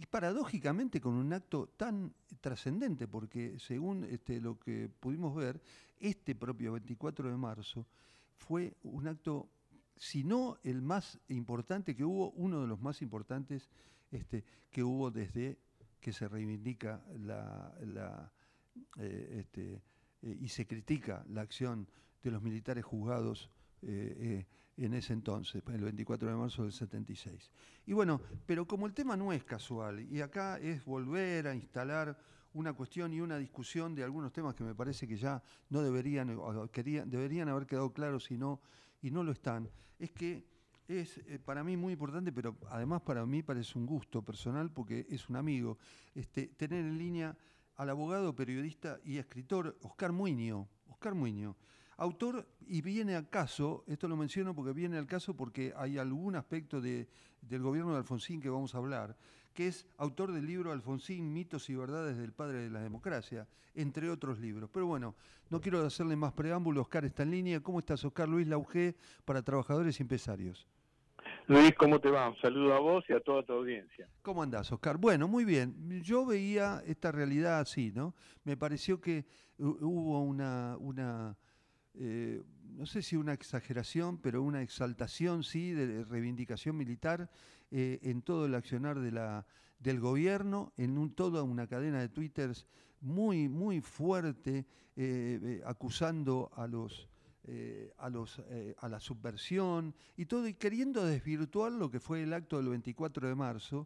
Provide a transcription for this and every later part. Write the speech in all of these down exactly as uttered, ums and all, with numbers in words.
paradójicamente con un acto tan trascendente, porque según este, lo que pudimos ver, este propio veinticuatro de marzo fue un acto, si no el más importante que hubo, uno de los más importantes este, que hubo desde que se reivindica la, la eh, este, eh, y se critica la acción de los militares juzgados eh, eh, en ese entonces, el veinticuatro de marzo del setenta y seis. Y bueno, pero como el tema no es casual, y acá es volver a instalar una cuestión y una discusión de algunos temas que me parece que ya no deberían, o querían, deberían haber quedado claros y no, y no lo están, es que es eh, para mí muy importante, pero además para mí parece un gusto personal porque es un amigo, este, tener en línea al abogado, periodista y escritor Oscar Muiño. Oscar Muiño, autor, y viene al caso, esto lo menciono porque viene al caso porque hay algún aspecto de, del gobierno de Alfonsín que vamos a hablar, que es autor del libro Alfonsín, mitos y verdades del padre de la democracia, entre otros libros. Pero bueno, no quiero hacerle más preámbulo, Oscar está en línea. ¿Cómo estás, Oscar? Luis Laugé, para Trabajadores y Empresarios. Luis, ¿cómo te va? Un saludo a vos y a toda tu audiencia. ¿Cómo andás, Oscar? Bueno, muy bien. Yo veía esta realidad así, ¿no? Me pareció que hubo una, una eh, no sé si una exageración, pero una exaltación, sí, de reivindicación militar eh, en todo el accionar de la, del gobierno, en un, toda una cadena de twitters muy, muy fuerte, eh, eh, acusando a los eh, a, los, eh, a la subversión y todo, y queriendo desvirtuar lo que fue el acto del veinticuatro de marzo.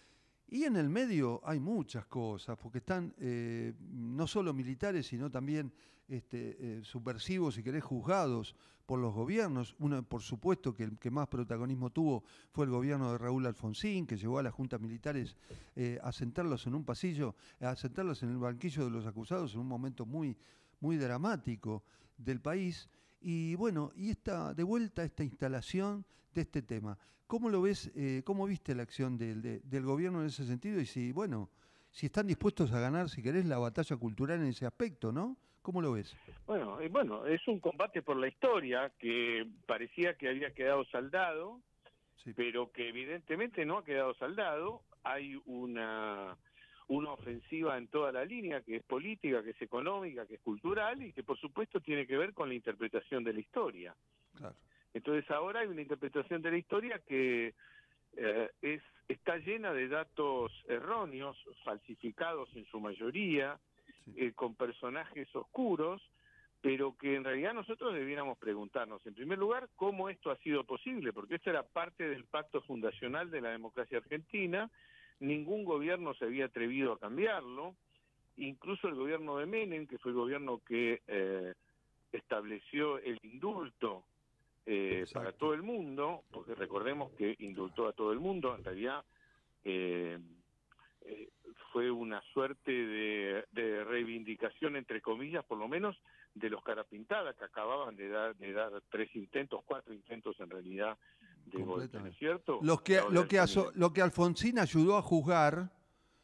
Y en el medio hay muchas cosas, porque están eh, no solo militares, sino también este, eh, subversivos, si querés, juzgados por los gobiernos. Uno, por supuesto, que el que más protagonismo tuvo fue el gobierno de Raúl Alfonsín, que llevó a las juntas militares eh, a sentarlos en un pasillo, a sentarlos en el banquillo de los acusados en un momento muy, muy dramático del país. Y bueno, y esta, de vuelta esta instalación de este tema. ¿Cómo lo ves, eh, cómo viste la acción del, de, del gobierno en ese sentido? Y si, bueno, si están dispuestos a ganar, si querés, la batalla cultural en ese aspecto, ¿no? ¿Cómo lo ves? Bueno, y bueno, es un combate por la historia que parecía que había quedado saldado, Sí, pero que evidentemente no ha quedado saldado. Hay una, una ofensiva en toda la línea, que es política, que es económica, que es cultural y que por supuesto tiene que ver con la interpretación de la historia. claro. Entonces ahora hay una interpretación de la historia que eh, es está llena de datos erróneos, falsificados en su mayoría, Sí. eh, con personajes oscuros, pero que en realidad nosotros debiéramos preguntarnos, en primer lugar, cómo esto ha sido posible, porque esto era parte del pacto fundacional de la democracia argentina, ningún gobierno se había atrevido a cambiarlo, incluso el gobierno de Menem, que fue el gobierno que eh, estableció el indulto eh, para todo Exacto. el mundo, porque recordemos que indultó a todo el mundo, en realidad eh, eh, fue una suerte de, de reivindicación, entre comillas, por lo menos, de los Carapintada, que acababan de dar, de dar tres intentos, cuatro intentos en realidad de golpe, ¿no es Completamente. cierto? Los que, Ahora lo, el que aso- Caminen. lo que Alfonsín ayudó a juzgar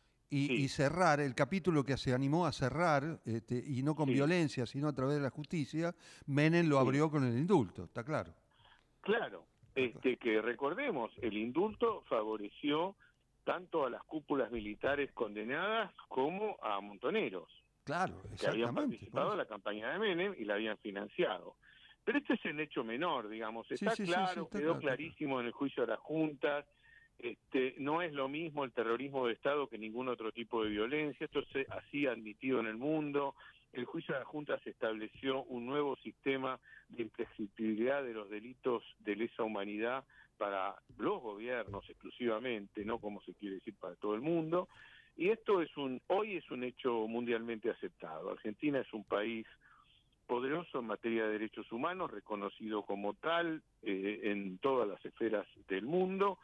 y, y Sí, cerrar, el capítulo que se animó a cerrar, este, y no con sí, violencia, sino a través de la justicia, Menem lo sí. abrió con el indulto, está claro. Claro, Está claro. este que recordemos, el indulto favoreció tanto a las cúpulas militares condenadas como a montoneros Claro, que habían exactamente, por participado en eso. la campaña de Menem y la habían financiado. Pero este es el hecho menor, digamos, Sí, está sí, sí, sí, claro, está quedó claro, está claro. clarísimo en el juicio de las juntas, este, no es lo mismo el terrorismo de Estado que ningún otro tipo de violencia, esto se así admitido en el mundo. El juicio de las juntas estableció un nuevo sistema de imprescriptibilidad de los delitos de lesa humanidad para los gobiernos exclusivamente, no como se quiere decir para todo el mundo. Y esto es un hoy es un hecho mundialmente aceptado. Argentina es un país poderoso en materia de derechos humanos, reconocido como tal eh, en todas las esferas del mundo,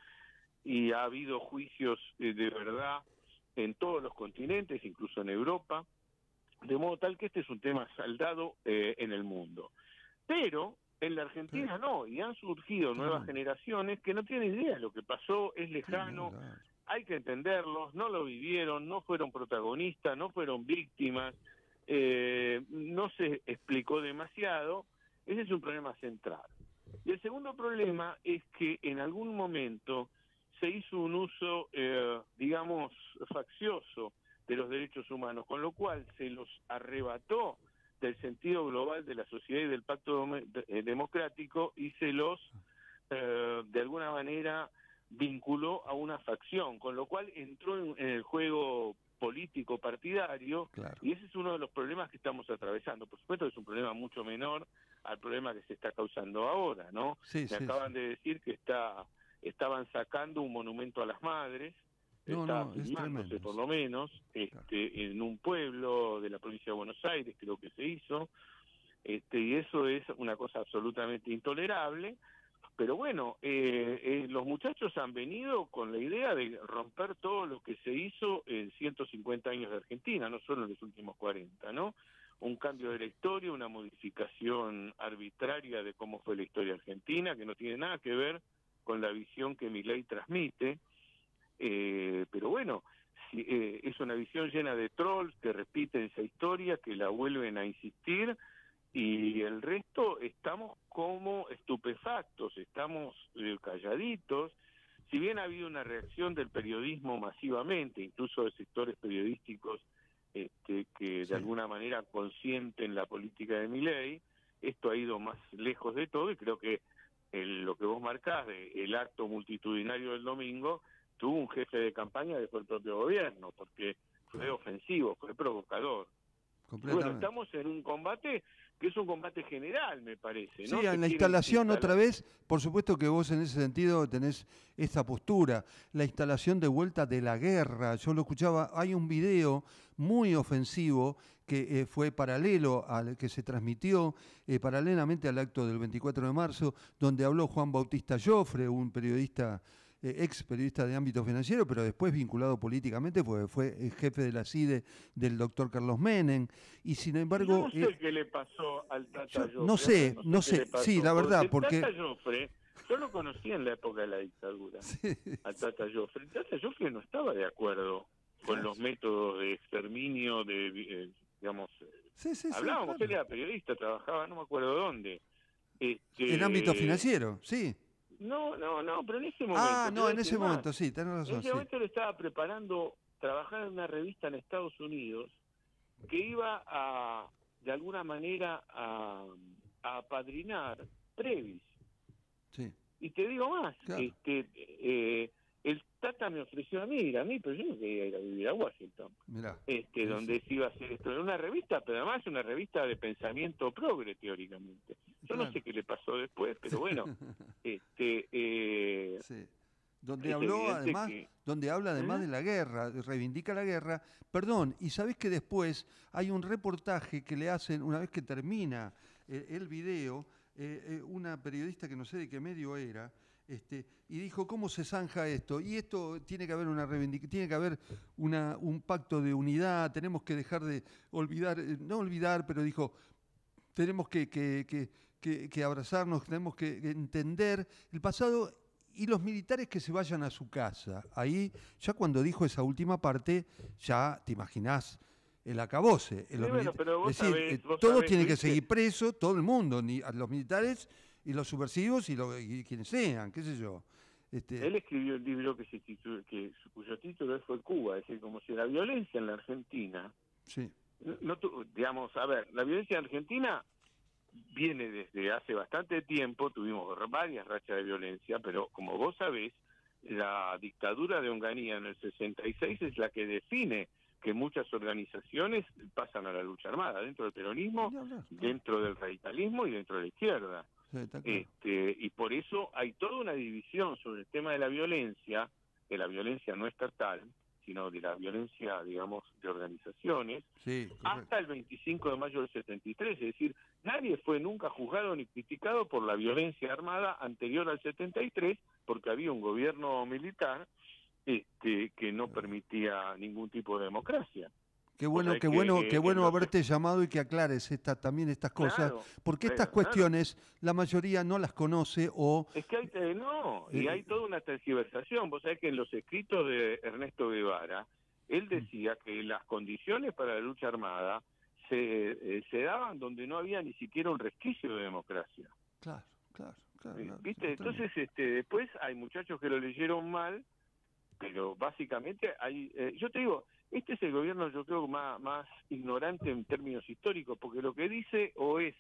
y ha habido juicios eh, de verdad en todos los continentes, incluso en Europa, de modo tal que este es un tema saldado eh, en el mundo. Pero en la Pero, Argentina no, y han surgido nuevas tremendo. generaciones que no tienen idea de lo que pasó, es Sí, ni lejano, hablar. hay que entenderlos, no lo vivieron, no fueron protagonistas, no fueron víctimas, eh, no se explicó demasiado. Ese es un problema central. Y el segundo problema es que en algún momento se hizo un uso, eh, digamos, faccioso de los derechos humanos, con lo cual se los arrebató del sentido global de la sociedad y del pacto democrático y se los, eh, de alguna manera, vinculó a una facción, con lo cual entró en, en el juego político partidario, claro. Y ese es uno de los problemas que estamos atravesando. Por supuesto es un problema mucho menor al problema que se está causando ahora, ¿no? Sí, Me sí, acaban sí. de decir que está estaban sacando un monumento a las madres, No, estaba no, es filmándose tremendo. por lo menos, este, Claro. en un pueblo de la provincia de Buenos Aires, creo que se hizo, este, y eso es una cosa absolutamente intolerable. Pero bueno, eh, eh, los muchachos han venido con la idea de romper todo lo que se hizo en ciento cincuenta años de Argentina, no solo en los últimos cuarenta, ¿no? Un cambio de la historia, una modificación arbitraria de cómo fue la historia argentina, que no tiene nada que ver con la visión que Milei transmite, eh, pero bueno, si, eh, es una visión llena de trolls que repiten esa historia, que la vuelven a insistir, y el resto estamos como estupefactos, estamos eh, calladitos. Si bien ha habido una reacción del periodismo masivamente, incluso de sectores periodísticos este, que Sí. de alguna manera consienten la política de Milei, esto ha ido más lejos de todo y creo que el, lo que vos marcás de el acto multitudinario del domingo tuvo un jefe de campaña que fue el propio gobierno, porque fue Claro. ofensivo, fue provocador. Bueno, estamos en un combate que es un combate general, me parece, ¿no? Sí, Se en la quiere instalación instalar... otra vez, por supuesto que vos en ese sentido tenés esta postura, la instalación de vuelta de la guerra. Yo lo escuchaba, hay un video muy ofensivo que eh, fue paralelo al que se transmitió, eh, paralelamente al acto del veinticuatro de marzo, donde habló Juan Bautista Joffre, un periodista, eh, ex periodista de ámbito financiero, pero después vinculado políticamente, porque fue el jefe de la C I D E del doctor Carlos Menem, y sin embargo... Yo no sé eh, qué le pasó al Tata yo Joffre. no sé, no qué le sé, pasó, sí, la verdad, porque... porque... El Tata Joffre, yo lo conocí en la época de la dictadura, Sí, al Tata Joffre. El Tata Joffre no estaba de acuerdo con claro. los métodos de exterminio, de, eh, digamos... Sí, sí, sí, Hablábamos, claro. él era periodista, trabajaba, no me acuerdo dónde. Este... En ámbito financiero, sí. No, no, no, pero en ese momento... Ah, te no, voy a en decir ese más. momento, sí, tenés En razón, ese sí. momento le estaba preparando trabajar en una revista en Estados Unidos que iba a, de alguna manera, a, a apadrinar Previs. Sí, Y te digo más, claro. este, eh, el Tata me ofreció a mí ir a mí, pero yo no quería ir a vivir a Washington. Mirá. Este, Sí, donde sí. se iba a hacer esto, en una revista, pero además una revista de pensamiento progre, teóricamente. Yo no Claro. sé qué le pasó después, pero bueno, este, eh, Sí. Donde es habló evidente además, que... donde habla además ¿eh? de la guerra, reivindica la guerra. Perdón, y sabés que después hay un reportaje que le hacen, una vez que termina eh, el video, eh, eh, una periodista que no sé de qué medio era, este, y dijo, ¿cómo se zanja esto? Y esto tiene que haber una reivindicación, tiene que haber una, un pacto de unidad, tenemos que dejar de olvidar, eh, no olvidar, pero dijo, tenemos que, que, que, que, que abrazarnos, tenemos que entender el pasado y los militares que se vayan a su casa. Ahí, ya cuando dijo esa última parte, ya te imaginás el acabose. Sí, bueno, pero vos Es decir, sabés, eh, vos todo sabés, tiene que Luis, que- seguir preso, todo el mundo, ni a los militares y los subversivos y, lo- y quienes sean, qué sé yo. Este, Él escribió el libro que se titula, que su- cuyo título fue Cuba, es decir, como si la violencia en la Argentina, sí, no, no tu- digamos, a ver, la violencia en Argentina viene desde hace bastante tiempo, tuvimos varias rachas de violencia, pero como vos sabés, la dictadura de Onganía en el sesenta y seis es la que define que muchas organizaciones pasan a la lucha armada, dentro del peronismo, ni hablar, claro. dentro del radicalismo y dentro de la izquierda. Sí, está claro. Este, y por eso hay toda una división sobre el tema de la violencia, de la violencia no estatal, sino de la violencia, digamos, de organizaciones, Sí, correcto. hasta el veinticinco de mayo del setenta y tres, es decir, nadie fue nunca juzgado ni criticado por la violencia armada anterior al setenta y tres, porque había un gobierno militar este, que no permitía ningún tipo de democracia. Qué O bueno, sea qué que, bueno, eh, qué bueno en los- haberte llamado y que aclares esta, también estas cosas, Claro, porque claro, estas claro. cuestiones la mayoría no las conoce o... Es que hay, eh, no, y Eh, hay toda una tergiversación. Vos sabés que en los escritos de Ernesto Guevara, él decía que las condiciones para la lucha armada se, eh, se daban donde no había ni siquiera un resquicio de democracia. Claro, claro, claro, claro, ¿Viste? Entonces, este, después hay muchachos que lo leyeron mal, pero básicamente hay, eh, yo te digo, este es el gobierno, yo creo, más, más ignorante en términos históricos, porque lo que dice o es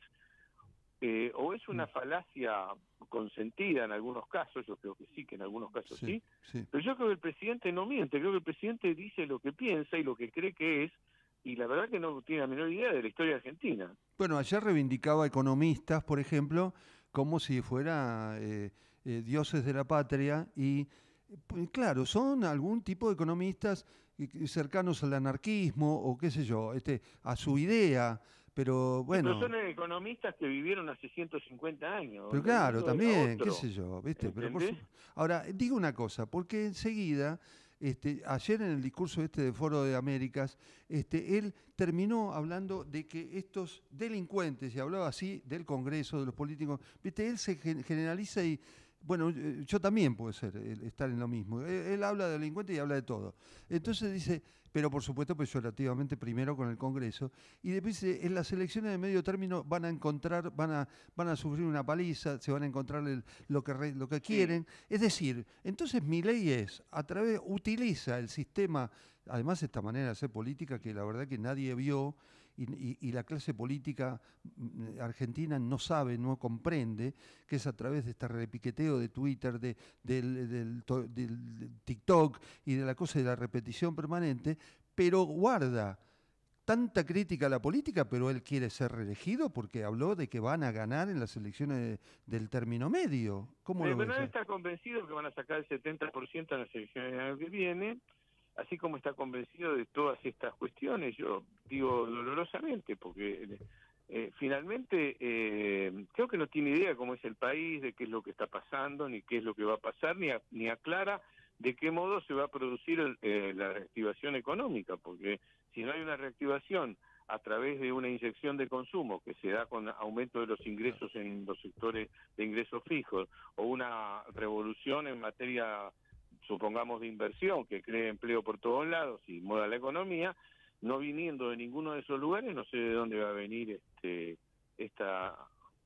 eh, o es una falacia consentida en algunos casos, yo creo que sí, que en algunos casos sí, sí, sí. pero yo creo que el presidente no miente, creo que el presidente dice lo que piensa y lo que cree que es, y la verdad que no tiene la menor idea de la historia argentina. Bueno, ayer reivindicaba economistas, por ejemplo, como si fuera eh, eh, dioses de la patria y, pues, claro, son algún tipo de economistas eh, cercanos al anarquismo o qué sé yo, este, a su idea, pero Sí, pero bueno, son economistas que vivieron hace ciento cincuenta años, pero donde el claro, mundo era también, qué otro, sé yo, ¿viste? Pero por ¿entendés? su- Ahora, digo una cosa, porque enseguida, este, ayer en el discurso este de Foro de Américas, este, él terminó hablando de que estos delincuentes, y hablaba así del Congreso, de los políticos, ¿viste? Él se gen- generaliza y, bueno, eh, yo también puedo ser, eh, estar en lo mismo. Él, él habla de delincuentes y habla de todo. Entonces dice, pero por supuesto peyorativamente primero con el Congreso, y después dice, en las elecciones de medio término van a encontrar, van a van a sufrir una paliza, se van a encontrar el- lo, que re- lo que Sí. quieren. Es decir, entonces mi ley es, a través, utiliza el sistema, además esta manera de hacer política que la verdad que nadie vio y, y- y la clase política mm, argentina no sabe, no comprende, que es a través de este repiqueteo de Twitter, de, del, del to- del TikTok y de la cosa de la repetición permanente, pero guarda tanta crítica a la política, pero él quiere ser reelegido porque habló de que van a ganar en las elecciones de- del término medio. ¿Cómo Eh, lo ves? Bernal eh? está convencido que van a sacar el setenta por ciento en las elecciones del año que viene, así como está convencido de todas estas cuestiones, yo digo dolorosamente, porque eh, finalmente eh, creo que no tiene idea de cómo es el país, de qué es lo que está pasando, ni qué es lo que va a pasar, ni, a- ni aclara de qué modo se va a producir el- eh, la reactivación económica, porque si no hay una reactivación a través de una inyección de consumo que se da con aumento de los ingresos en los sectores de ingresos fijos, o una revolución en materia, supongamos, de inversión que cree empleo por todos lados y mueva la economía, no viniendo de ninguno de esos lugares, no sé de dónde va a venir este esta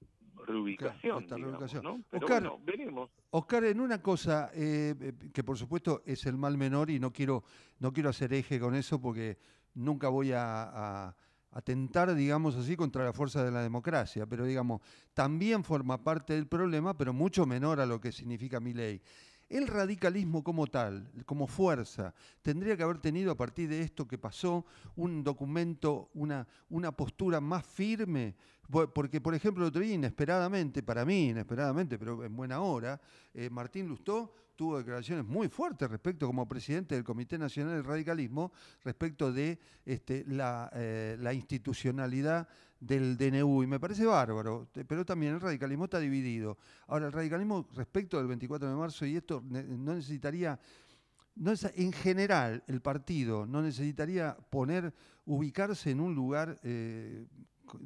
Claro, reubicación, esta digamos, reubicación. ¿no? Pero Oscar, bueno, veremos. Oscar, en una cosa eh, eh, que por supuesto es el mal menor y no quiero, no quiero hacer eje con eso porque nunca voy a, a atentar, digamos así, contra la fuerza de la democracia, pero digamos, también forma parte del problema, pero mucho menor a lo que significa mi ley. El radicalismo como tal, como fuerza, tendría que haber tenido a partir de esto que pasó un documento, una, una postura más firme, po- porque por ejemplo el otro día inesperadamente, para mí inesperadamente, pero en buena hora, eh, Martín Lustó tuvo declaraciones muy fuertes respecto, como presidente del Comité Nacional del Radicalismo, respecto de este, la, eh, la institucionalidad del D N U, y me parece bárbaro, te- pero también el radicalismo está dividido. Ahora, el radicalismo respecto del veinticuatro de marzo, y esto ne- no necesitaría, no es- en general, el partido no necesitaría poner, ubicarse en un lugar eh, co-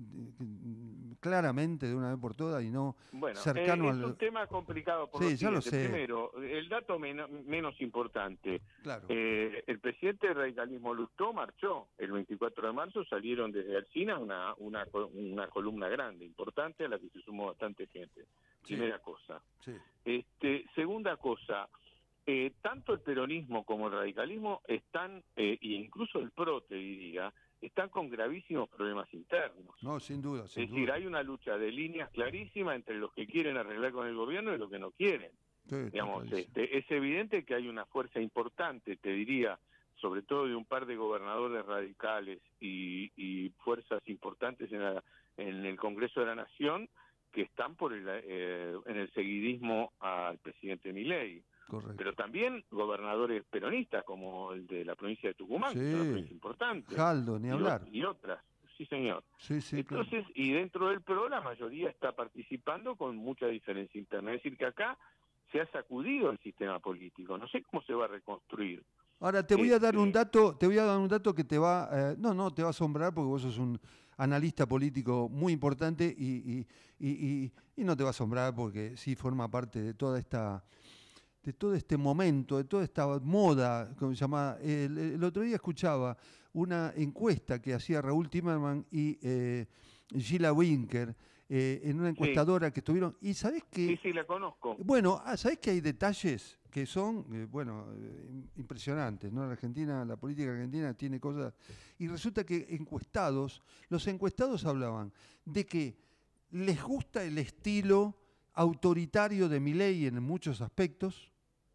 de- claramente de una vez por todas y no Bueno, cercano eh, es un al... tema complicado por lo Sí, ya lo siguiente. sé, Primero, el dato meno- menos importante. claro. Eh, el presidente del radicalismo Lustó marchó el veinticuatro de marzo, salieron desde Alsina una, una, co- una columna grande, importante, a la que se sumó bastante gente. Sí, Primera cosa. sí, Este, segunda cosa, eh, tanto el peronismo como el radicalismo están, eh, e incluso el PRO, te diría, están con gravísimos problemas internos. no, sin duda, sin Es decir, duda. hay una lucha de líneas clarísima entre los que quieren arreglar con el gobierno y los que no quieren. Sí, está Digamos, clarísimo. este, es evidente que hay una fuerza importante, te diría, sobre todo de un par de gobernadores radicales y, y fuerzas importantes en, la- en el Congreso de la Nación que están por el, eh, en el seguidismo al presidente Milei. Correcto. Pero también gobernadores peronistas, como el de la provincia de Tucumán, que es una Sí, provincia importante, Jaldo, ni y, ot- hablar. y otras. Sí, señor. Sí, sí, claro. Entonces, y dentro del PRO la mayoría está participando con mucha diferencia interna. Es decir, que acá se ha sacudido el sistema político. No sé cómo se va a reconstruir. Ahora te voy a dar un Este, dato, te voy a dar un dato que te va, eh, no, no, te va a asombrar porque vos sos un analista político muy importante y, y- y- y- y no te va a asombrar porque sí forma parte de toda esta, de todo este momento, de toda esta moda, como se llama. El, el otro día escuchaba una encuesta que hacía Raúl Timerman y eh, Gila Winker, eh, en una encuestadora sí. que estuvieron. Y ¿sabés qué? Sí, sí, la conozco. Bueno, ¿sabés que hay detalles que son, eh, bueno, eh, impresionantes, ¿no? La Argentina, la política argentina tiene cosas. Y resulta que encuestados, los encuestados hablaban de que les gusta el estilo autoritario de Milei en muchos aspectos,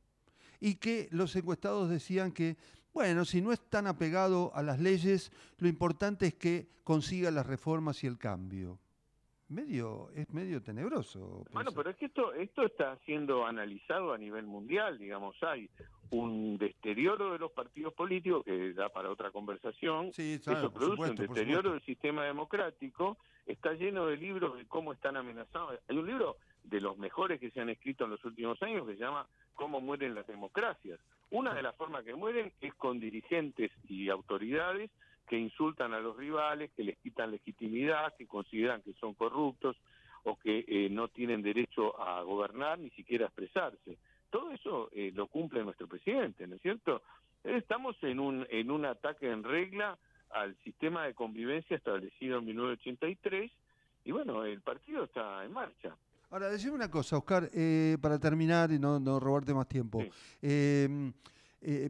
y que los encuestados decían que, bueno, si no es tan apegado a las leyes, lo importante es que consiga las reformas y el cambio. Medio, es medio tenebroso. Bueno, pensar. pero es que esto, esto está siendo analizado a nivel mundial, digamos, hay un deterioro de los partidos políticos que da para otra conversación, Sí, claro, eso produce supuesto, un deterioro del sistema democrático, está lleno de libros de cómo están amenazados. Hay un libro de los mejores que se han escrito en los últimos años que se llama Cómo mueren las democracias. Una de las formas que mueren es con dirigentes y autoridades que insultan a los rivales, que les quitan legitimidad, que consideran que son corruptos o que eh, no tienen derecho a gobernar, ni siquiera a expresarse. Todo eso eh, lo cumple nuestro presidente, ¿no es cierto? Estamos en un, en un ataque en regla al sistema de convivencia establecido en mil novecientos ochenta y tres y bueno, el partido está en marcha. Ahora, decime una cosa, Oscar, eh, para terminar y no, no robarte más tiempo. Sí. Eh, eh,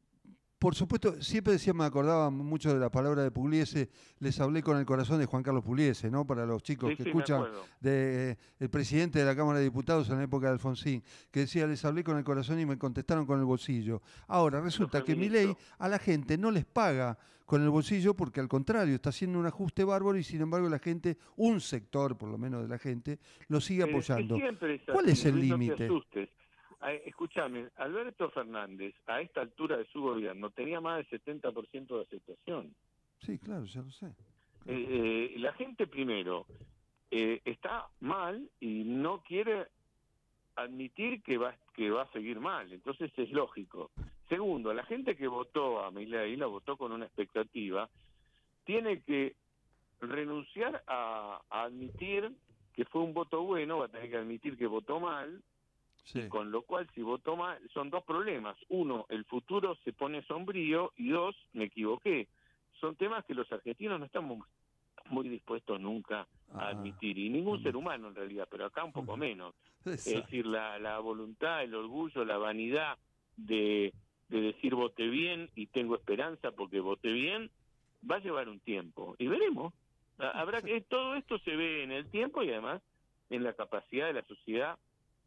por supuesto, siempre decía, me acordaba mucho de la palabra de Pugliese, les hablé con el corazón de Juan Carlos Pugliese, ¿no? Para los chicos Sí, que sí, escuchan, me acuerdo. de, eh, el presidente de la Cámara de Diputados en la época de Alfonsín, que decía, les hablé con el corazón y me contestaron con el bolsillo. Ahora, resulta que Milei a la gente no les paga con el bolsillo porque al contrario, está haciendo un ajuste bárbaro y sin embargo la gente, un sector por lo menos de la gente, lo sigue Pero apoyando. Es que siempre es así, ¿Cuál es el Luis, no te límite? asustes. Ay, escúchame, Alberto Fernández, a esta altura de su gobierno, tenía más del setenta por ciento de aceptación. Sí, claro, ya lo sé. Claro. Eh, eh, la gente, primero, eh, está mal y no quiere admitir que va, que va a seguir mal, entonces es lógico. Segundo, la gente que votó a Milei, la votó con una expectativa, tiene que renunciar a, a admitir que fue un voto bueno, va a tener que admitir que votó mal. Sí. Y con lo cual, si votó mal, son dos problemas. Uno, el futuro se pone sombrío, y dos, me equivoqué. Son temas que los argentinos no estamos muy dispuestos nunca a admitir, y ningún ah, ser humano en realidad, pero acá un poco menos. Exacto. Es decir, la, la voluntad, el orgullo, la vanidad de, de decir voté bien y tengo esperanza porque voté bien, va a llevar un tiempo. Y veremos. Habrá que todo esto se ve en el tiempo y además en la capacidad de la sociedad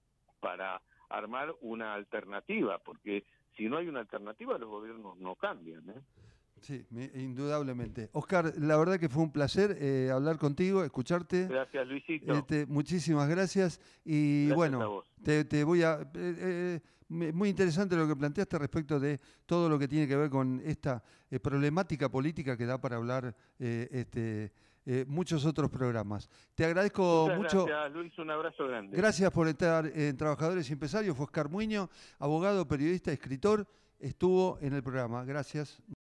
para armar una alternativa, porque si no hay una alternativa los gobiernos no cambian, ¿eh? Sí, indudablemente. Oscar, la verdad que fue un placer eh, hablar contigo, escucharte. Gracias, Luisito. Este, muchísimas gracias y gracias bueno, te, te voy a... Eh, eh, muy interesante lo que planteaste respecto de todo lo que tiene que ver con esta eh, problemática política que da para hablar eh, este, eh, muchos otros programas. Te agradezco Muchas mucho. Gracias, Luis, un abrazo grande. Gracias por estar en Trabajadores y Empresarios. Fue Oscar Muiño, abogado, periodista, escritor, estuvo en el programa. Gracias.